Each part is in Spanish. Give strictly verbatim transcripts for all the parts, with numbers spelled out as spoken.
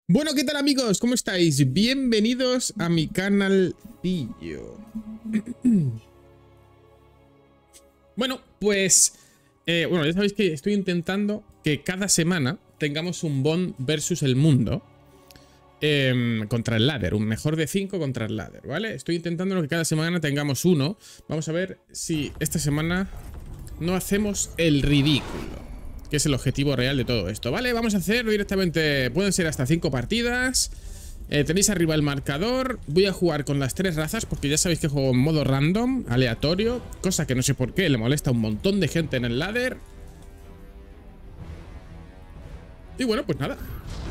Bueno, ¿qué tal amigos? ¿Cómo estáis? Bienvenidos a mi canalcillo. Bueno, pues... Eh, bueno, ya sabéis que estoy intentando que cada semana tengamos un Bond versus el mundo eh, contra el ladder, un mejor de cinco contra el ladder, ¿vale? Estoy intentando que cada semana tengamos uno. Vamos a ver si esta semana no hacemos el ridículo, que es el objetivo real de todo esto, ¿vale? Vamos a hacerlo directamente, pueden ser hasta cinco partidas. eh, Tenéis arriba el marcador. Voy a jugar con las tres razas porque ya sabéis que juego en modo random, aleatorio, cosa que no sé por qué le molesta a un montón de gente en el ladder. Y bueno, pues nada.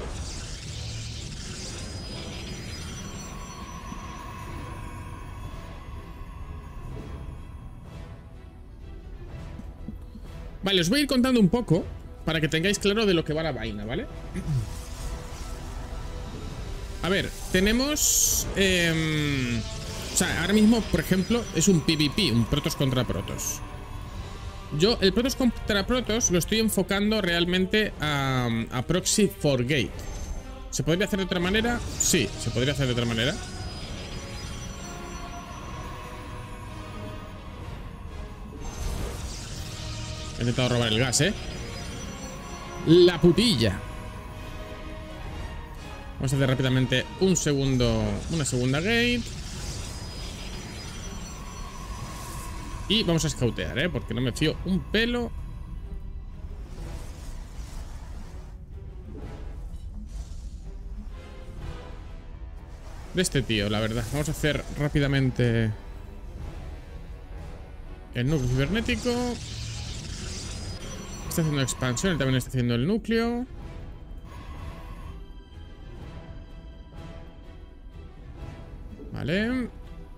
Vale, os voy a ir contando un poco para que tengáis claro de lo que va la vaina, ¿vale? A ver, tenemos... Eh, o sea, ahora mismo, por ejemplo, es un PvP, un Protoss contra Protoss. Yo, el Protoss contra Protoss lo estoy enfocando realmente a, a Proxy for Gate. ¿Se podría hacer de otra manera? Sí, se podría hacer de otra manera. He intentado robar el gas, ¿eh? La putilla. Vamos a hacer rápidamente un segundo, una segunda gate. Y vamos a scoutear, ¿eh? Porque no me fío un pelo. De este tío, la verdad. Vamos a hacer rápidamente el núcleo cibernético. Está haciendo expansión, él también está haciendo el núcleo. Vale.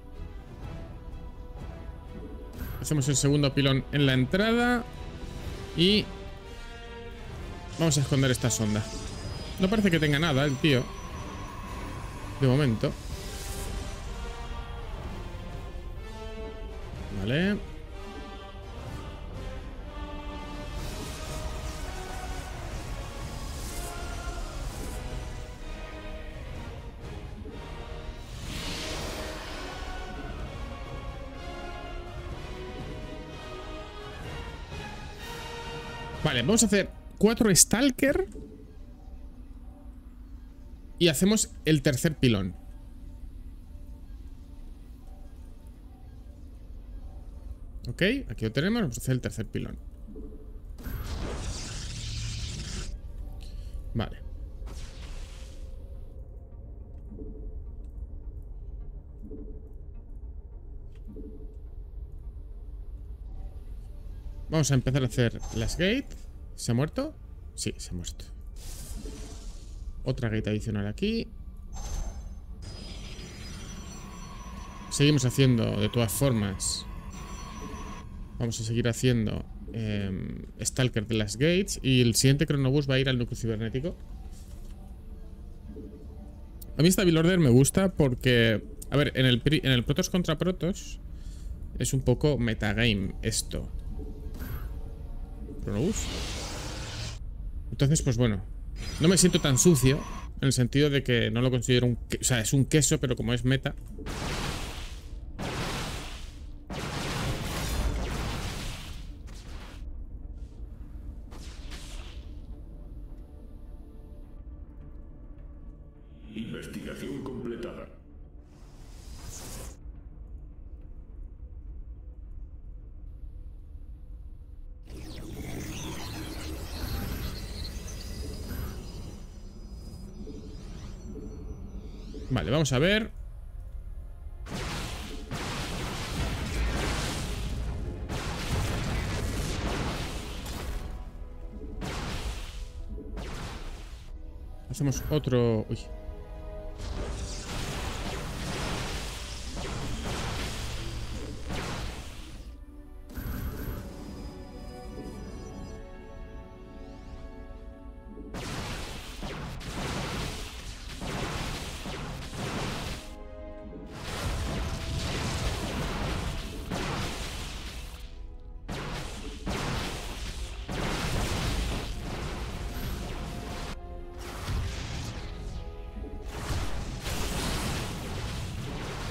Hacemos el segundo pilón en la entrada. Y vamos a esconder esta sonda. No parece que tenga nada el tío, de momento. Vale. Vale, vamos a hacer cuatro Stalker. Y hacemos el tercer pilón. Ok, aquí lo tenemos. Vamos a hacer el tercer pilón. Vale. Vamos a empezar a hacer las gate. ¿Se ha muerto? Sí, se ha muerto. Otra gate adicional aquí. Seguimos haciendo, de todas formas. Vamos a seguir haciendo eh, Stalker de las gates. Y el siguiente Chronobus va a ir al núcleo cibernético. A mí esta build order me gusta porque... A ver, en el, en el Protoss contra Protoss es un poco metagame esto. Chronobus. Entonces, pues bueno, no me siento tan sucio, en el sentido de que no lo considero un... O sea, es un queso, pero como es meta... Investigación completada. Vale, vamos a ver. Hacemos otro... Uy.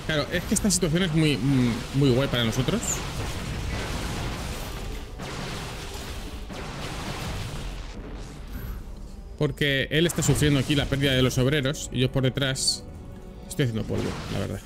Claro, es que esta situación es muy, muy guay para nosotros. Porque él está sufriendo aquí la pérdida de los obreros y yo por detrás estoy haciendo polvo, la verdad.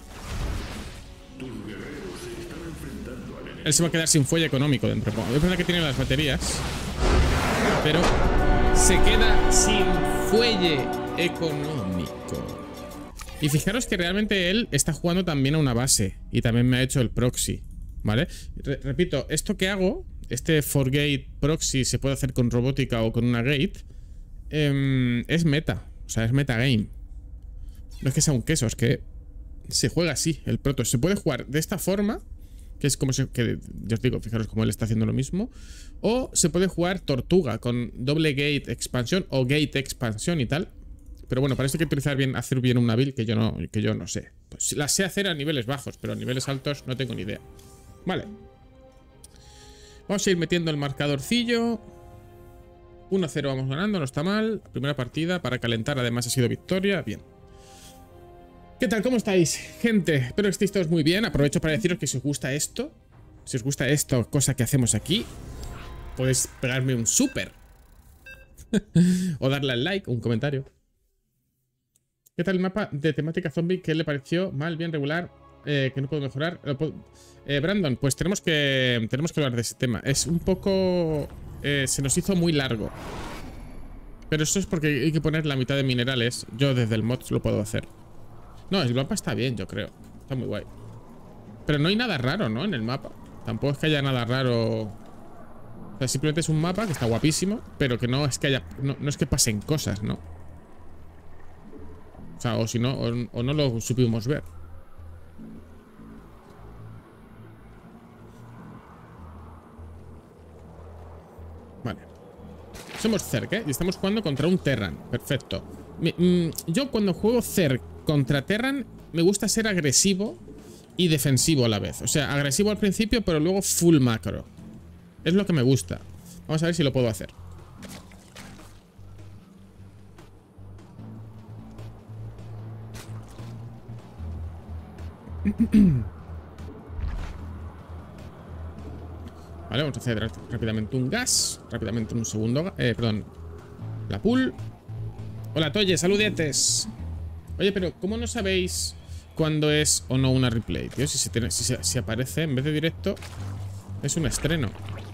Él se va a quedar sin fuelle económico dentro. Es verdad que tiene las baterías, pero se queda sin fuelle económico. Y fijaros que realmente él está jugando también a una base y también me ha hecho el proxy, ¿vale? Re- repito, esto que hago, este for gate proxy se puede hacer con robótica o con una gate, eh, es meta, o sea, es metagame. No es que sea un queso, es que se juega así, el proto. Se puede jugar de esta forma, que es como se, que yo os digo, fijaros cómo él está haciendo lo mismo. O se puede jugar tortuga con doble gate expansión o gate expansión y tal. Pero bueno, para esto hay que utilizar bien, hacer bien una build que yo no, que yo no sé. Pues la sé hacer a niveles bajos, pero a niveles altos no tengo ni idea. Vale. Vamos a ir metiendo el marcadorcillo. uno cero vamos ganando, no está mal. Primera partida para calentar, además ha sido victoria. Bien. ¿Qué tal? ¿Cómo estáis, gente? Espero que estéis todos muy bien. Aprovecho para deciros que si os gusta esto, si os gusta esto, cosa que hacemos aquí, podéis pegarme un súper. O darle al like o un comentario. ¿Qué tal el mapa de temática zombie? ¿Qué le pareció? Mal, bien, regular, eh, que no puedo mejorar. Eh, Brandon, pues tenemos que, tenemos que hablar de ese tema. Es un poco... Eh, se nos hizo muy largo. Pero eso es porque hay que poner la mitad de minerales. Yo desde el mod lo puedo hacer. No, el mapa está bien, yo creo. Está muy guay. Pero no hay nada raro, ¿no? En el mapa. Tampoco es que haya nada raro. O sea, simplemente es un mapa que está guapísimo, pero que no es que haya... No, no es que pasen cosas, ¿no? O sea, o si no, o, o no lo supimos ver. Vale. Somos Zerg, ¿eh? Y estamos jugando contra un Terran. Perfecto. Mi, mm, yo cuando juego Zerg contra Terran me gusta ser agresivo y defensivo a la vez. O sea, agresivo al principio, pero luego full macro. Es lo que me gusta. Vamos a ver si lo puedo hacer. Vale, vamos a hacer rápidamente un gas. Rápidamente un segundo. Eh, perdón. La pool. Hola, Toye, saludetes. Oye, pero ¿cómo no sabéis cuándo es o no una replay? Tío, si, se tiene, si, se, si aparece en vez de directo, es un estreno.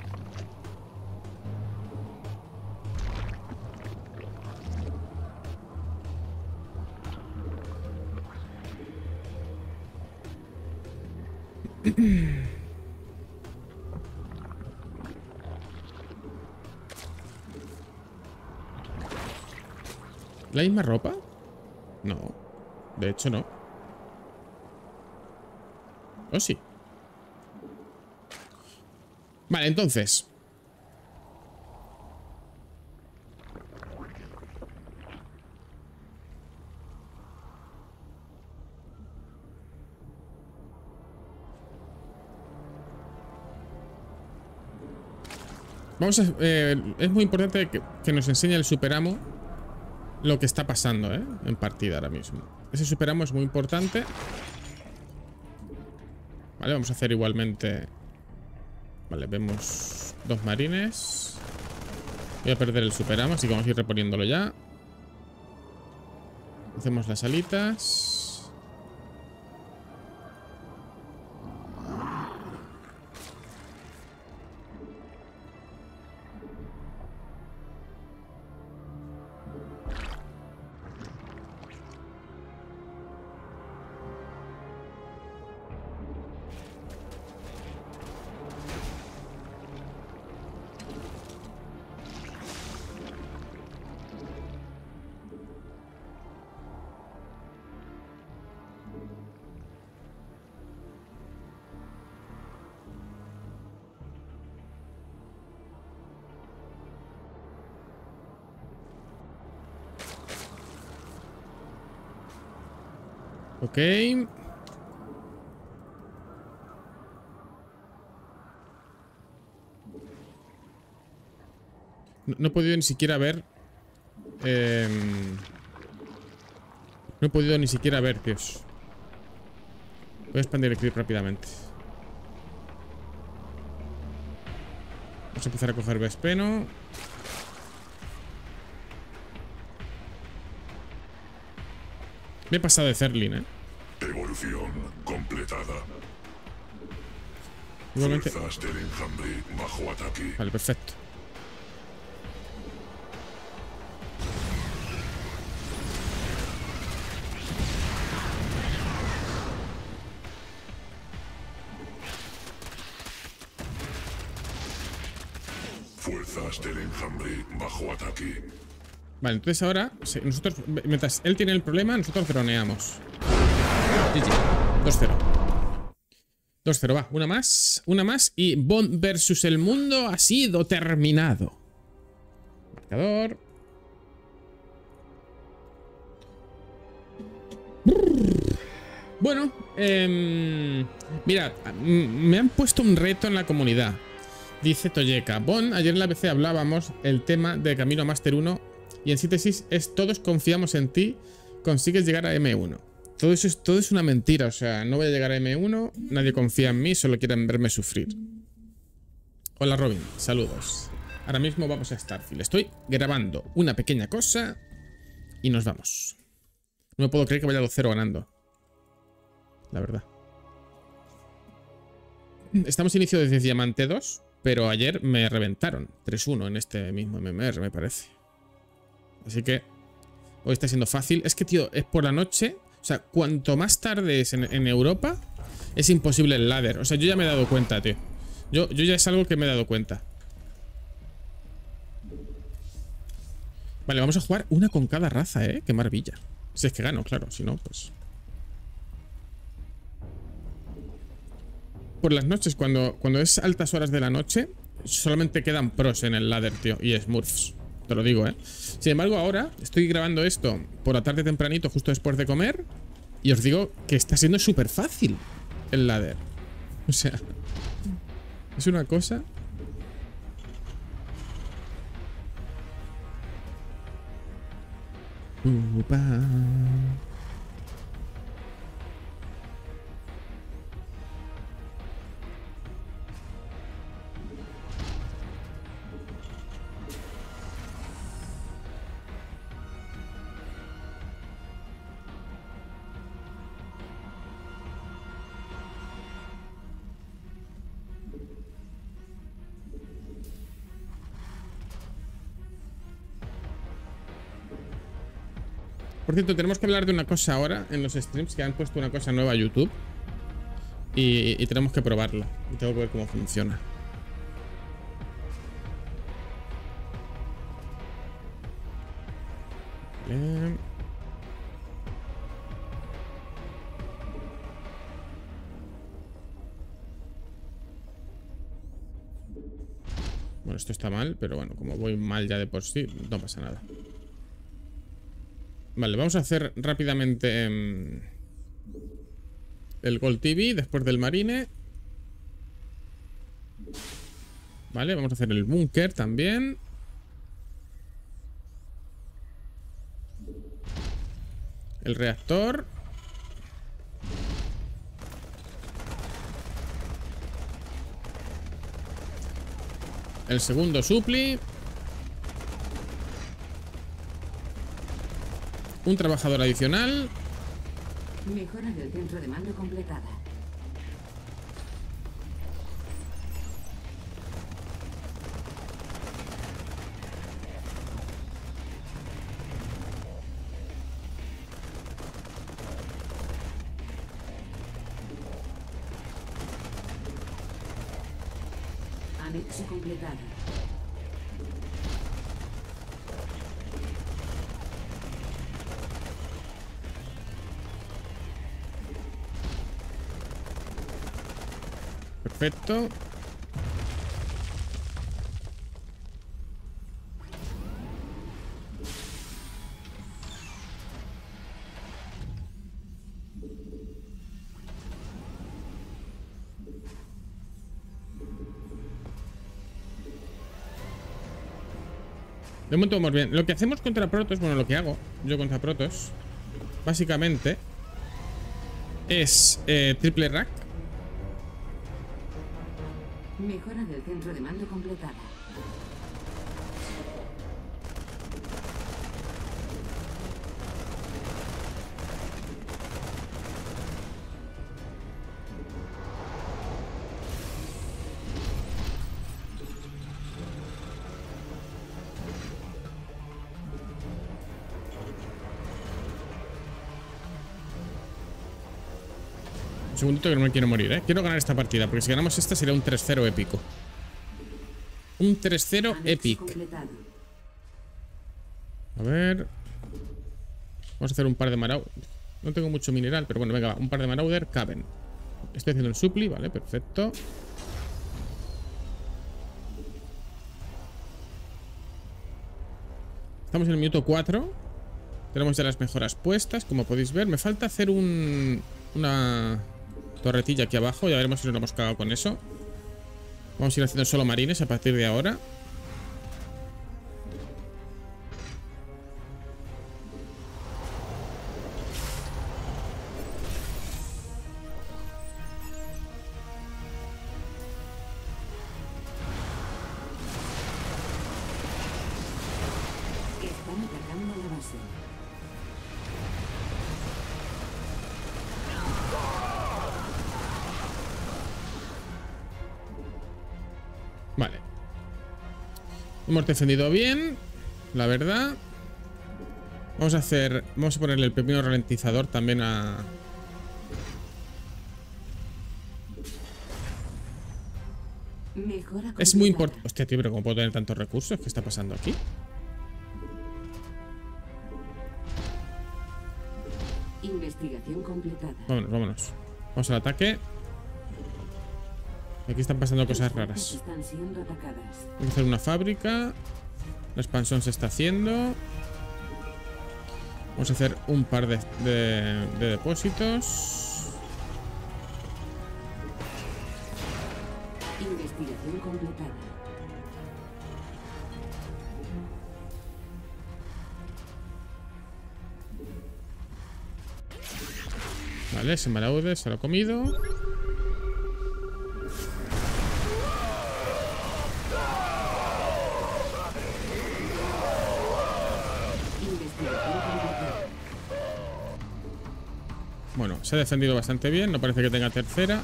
¿La misma ropa? No. De hecho, no. ¿O sí? Vale, entonces. Vamos a... Eh, es muy importante que, que nos enseñe el superamo lo que está pasando, ¿eh? En partida ahora mismo. Ese superamo es muy importante. Vale, vamos a hacer igualmente... Vale, vemos dos marines. Voy a perder el superamo, así que vamos a ir reponiéndolo ya. Hacemos las alitas. Ok. No, no he podido ni siquiera ver... Eh, no he podido ni siquiera ver, tíos. Voy a expandir el creep rápidamente. Vamos a empezar a coger Vespeno. Me he pasado de Zerlin, eh. Evolución completada. Igualmente. Fuerzas del enjambre bajo ataque. Vale, perfecto. Fuerzas del enjambre bajo ataque. Vale, entonces ahora sí, nosotros, mientras él tiene el problema, nosotros droneamos. G G. dos cero. dos cero, va. Una más. Una más. Y Bond versus el mundo ha sido terminado. Marcador. Bueno, eh, mirad, me han puesto un reto en la comunidad. Dice Toyeka. Bond, ayer en la P C hablábamos el tema de Camino a Master uno. Y en síntesis es todos confiamos en ti, consigues llegar a M uno. Todo eso es, todo es una mentira, o sea, no voy a llegar a M uno, nadie confía en mí, solo quieren verme sufrir. Hola Robin, saludos. Ahora mismo vamos a Starfield. Estoy grabando una pequeña cosa y nos vamos. No me puedo creer que vaya dos cero ganando. La verdad. Estamos inicio desde Diamante dos, pero ayer me reventaron tres uno en este mismo M M R, me parece. Así que hoy está siendo fácil. Es que, tío, es por la noche. O sea, cuanto más tarde es en, en Europa, es imposible el ladder. O sea, yo ya me he dado cuenta, tío. Yo, yo ya es algo que me he dado cuenta. Vale, vamos a jugar una con cada raza, ¿eh? Qué maravilla. Si es que gano, claro. Si no, pues... Por las noches, cuando, cuando es altas horas de la noche, solamente quedan pros en el ladder, tío. Y smurfs. Te lo digo, ¿eh? Sin embargo, ahora estoy grabando esto por la tarde tempranito, justo después de comer. Y os digo que está siendo súper fácil el ladder. O sea, es una cosa... Upa. Por cierto, tenemos que hablar de una cosa ahora en los streams, que han puesto una cosa nueva a YouTube. Y, y tenemos que probarla. Y tengo que ver cómo funciona. Vale. Bueno, esto está mal, pero bueno, como voy mal ya de por sí, no pasa nada. Vale, vamos a hacer rápidamente um, el Gold T V después del Marine. Vale, vamos a hacer el búnker también. El reactor. El segundo supli. Un trabajador adicional. Mejora del centro de mando completada. Anexo completado. Perfecto. De momento vamos bien. Lo que hacemos contra Protoss, bueno, lo que hago yo contra Protoss, básicamente, es eh, triple rack. Mejora del centro de mando completada. Un segundito que no me quiero morir, ¿eh? Quiero ganar esta partida, porque si ganamos esta sería un tres cero épico. Un tres cero épico. A ver. Vamos a hacer un par de Marauder. No tengo mucho mineral, pero bueno, venga, va. Un par de Marauder caben. Estoy haciendo un supli, vale, perfecto. Estamos en el minuto cuatro. Tenemos ya las mejoras puestas, como podéis ver. Me falta hacer un... una torretilla aquí abajo. Ya veremos si nos hemos cagado con eso. Vamos a ir haciendo solo marines a partir de ahora. Están atacando la base. Vale. Hemos defendido bien, la verdad. Vamos a hacer... Vamos a ponerle el pepino ralentizador también a... Mejora Es muy completada. importante... Hostia, tío, pero ¿cómo puedo tener tantos recursos? ¿Qué está pasando aquí? Investigación completada. Vámonos, vámonos. Vamos al ataque. Aquí están pasando cosas raras. Están siendo atacadas. Vamos a hacer una fábrica. La expansión se está haciendo. Vamos a hacer un par de, de, de depósitos. Investigación completada. Vale, ese Marauder se lo ha comido. Investigación completada. Bueno, se ha defendido bastante bien. No parece que tenga tercera.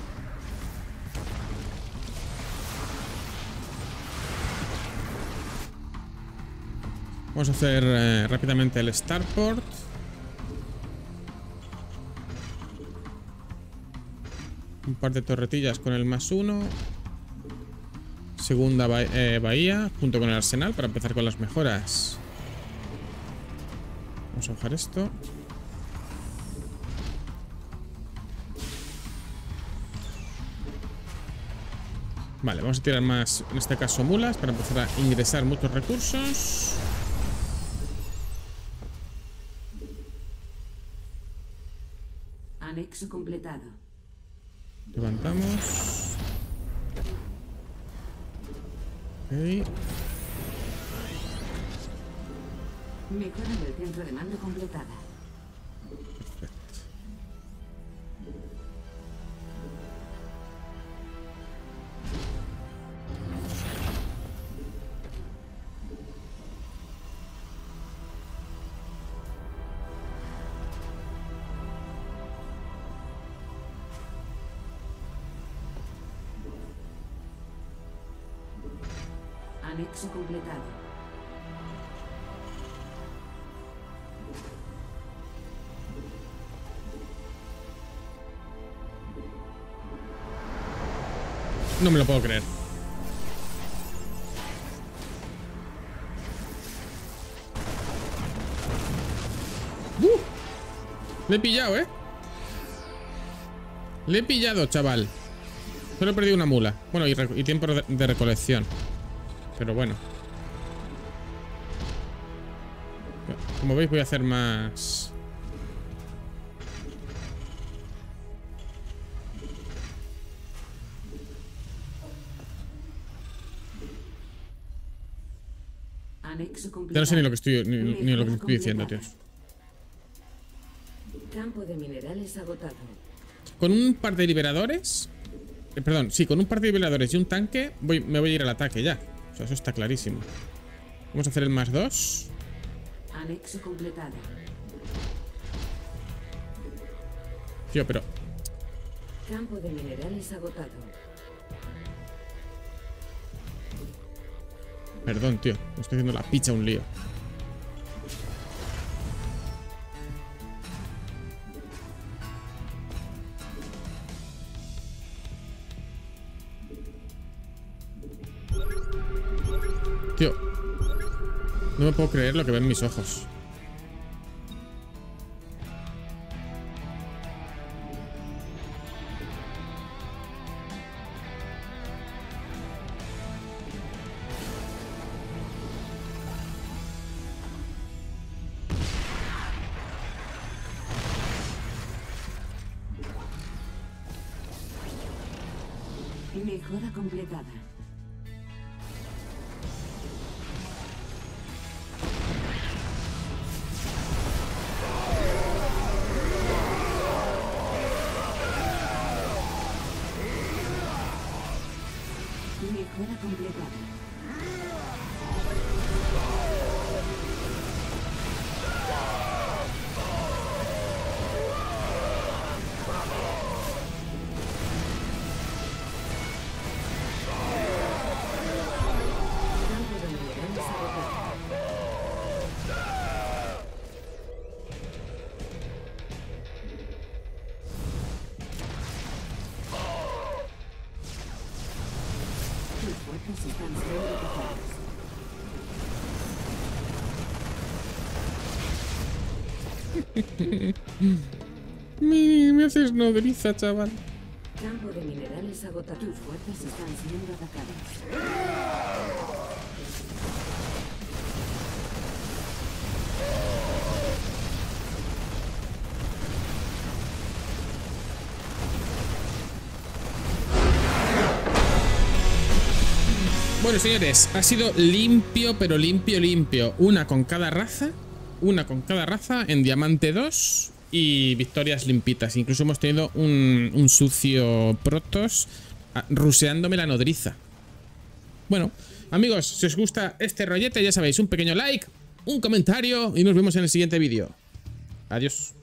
Vamos a hacer eh, rápidamente el Starport. Un par de torretillas con el más uno. Segunda ba eh, bahía, junto con el arsenal, para empezar con las mejoras. Vamos a bajar esto. Vale, vamos a tirar más, en este caso mulas, para empezar a ingresar muchos recursos. Anexo completado. Levantamos. Ok. Mejora del centro de mando completada. Perfecto. Anexo completado. No me lo puedo creer. ¡Uh! Le he pillado, ¿eh? Le he pillado, chaval. Solo he perdido una mula. Bueno, y, y tiempo de, de recolección. Pero bueno. Como veis, voy a hacer más... Anexo completado. Ya no sé ni lo que estoy, ni, ni lo que estoy diciendo, tíos. Campo de minerales agotado. con un par de liberadores... Eh, perdón, sí, con un par de liberadores y un tanque voy, me voy a ir al ataque ya. O sea, eso está clarísimo. Vamos a hacer el más dos. Anexo completado. Tío, pero... Campo de minerales agotado. Perdón, tío. Me estoy haciendo la picha un lío. Tío, no me puedo creer lo que ven mis ojos. Mejora completada. Mejora completada. me, me haces nodriza, chaval. Campo de minerales agotado. Tus fuerzas están siendo atacadas. Bueno, señores, ha sido limpio, pero limpio, limpio. Una con cada raza. Una con cada raza en Diamante dos. Y victorias limpitas. Incluso hemos tenido un, un sucio Protoss ruseándome la nodriza. Bueno, amigos, si os gusta este rollete, ya sabéis, un pequeño like, un comentario y nos vemos en el siguiente vídeo. Adiós.